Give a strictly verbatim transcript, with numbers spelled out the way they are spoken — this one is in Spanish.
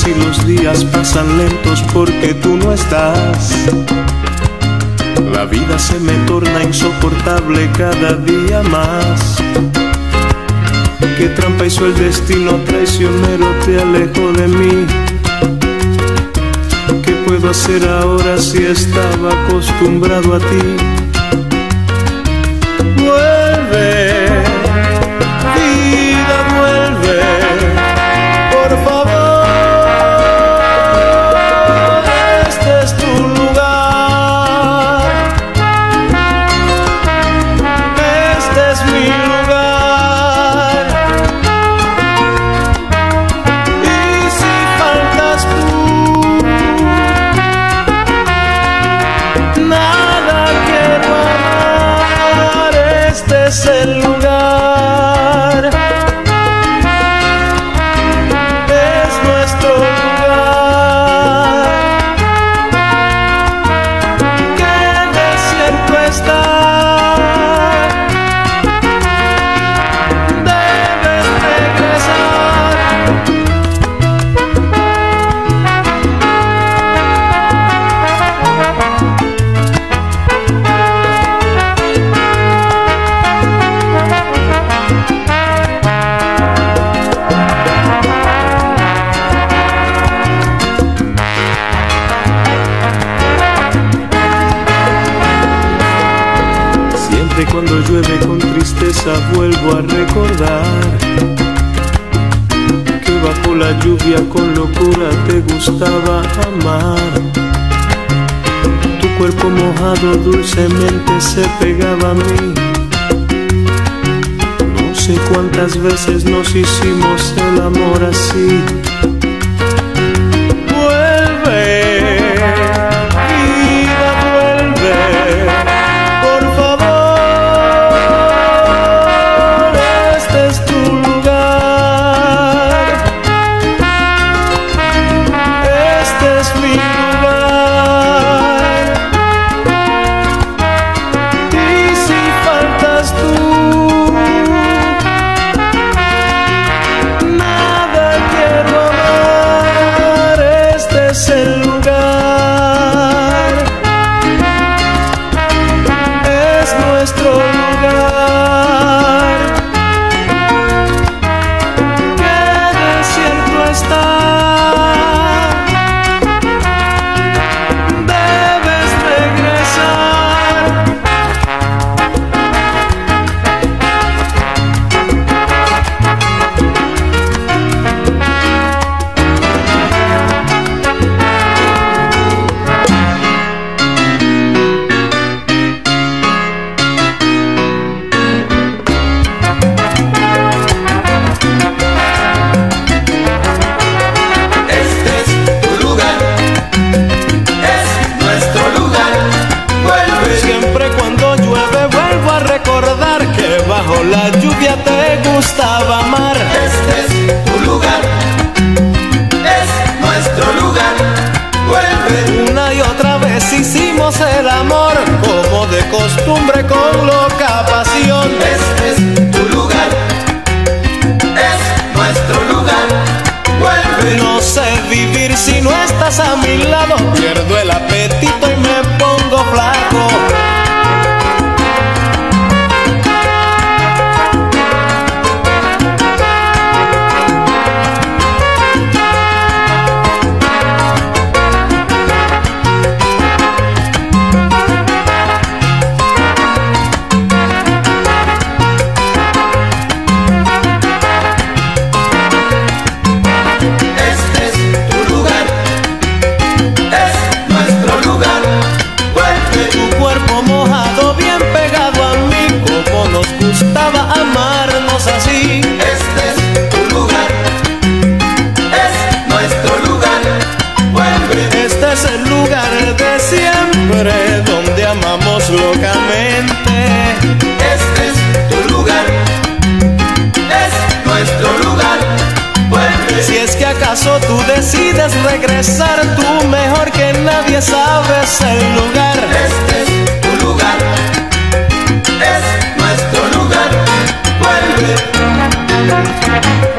horas y los días pasan lentos porque tú no estás. La vida se me torna insoportable cada día más. Qué trampa hizo el destino traicionero, te alejó de mí. ¿Qué puedo hacer ahora si estaba acostumbrado a ti? Vuelve, vida, vuelve, por favor. Este es tu lugar, este es mi lugar. Y si faltas tú, nada quiero amar. Este es el lugar, es nuestro lugar. Qué desierto está, debes regresar. Siempre cuando llueve con tristeza vuelvo a recordar que bajo la lluvia con locura te gustaba amar. Tu cuerpo mojado dulcemente se pegaba a mí. No sé cuántas veces nos hicimos el amor así. Vuelve, vida, vuelve, por favor. Este es tu lugar, este es mi lugar. Y si faltas tú, nada quiero amar. Este es el lugar, es nuestro lugar. Qué desierto está, debes regresar. Este es tu lugar, es nuestro lugar. Vuelve. Siempre cuando llueve vuelvo a recordar que bajo la lluvia te gustaba amar. Este es tu lugar, es nuestro lugar. Vuelve. Una y otra vez hicimos el amor, como de costumbre con loca pasión. Este es tu lugar, es nuestro lugar. Vuelve. No sé vivir si no estás a mi lado, pierdo el apetito y me pongo flaco. Este es tu lugar, es nuestro lugar. Vuelve. Tu cuerpo mojado bien pegado a mí, como nos gustaba amarnos así. Este es tu lugar, es nuestro lugar. Vuelve. Este es el lugar de siempre, donde amamos locamente. Este es tu lugar, es nuestro lugar. Vuelve. Si es que acaso tú decides regresar, tú mejor que nadie sabes el lugar. Este es tu lugar, es nuestro lugar. Vuelve.